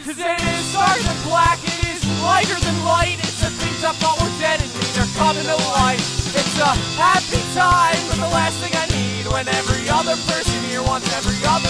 Cause it is darker than black, it is lighter than light. It's the things I thought were dead in me, they're coming to light. It's a happy time, but the last thing I need when every other person here wants every other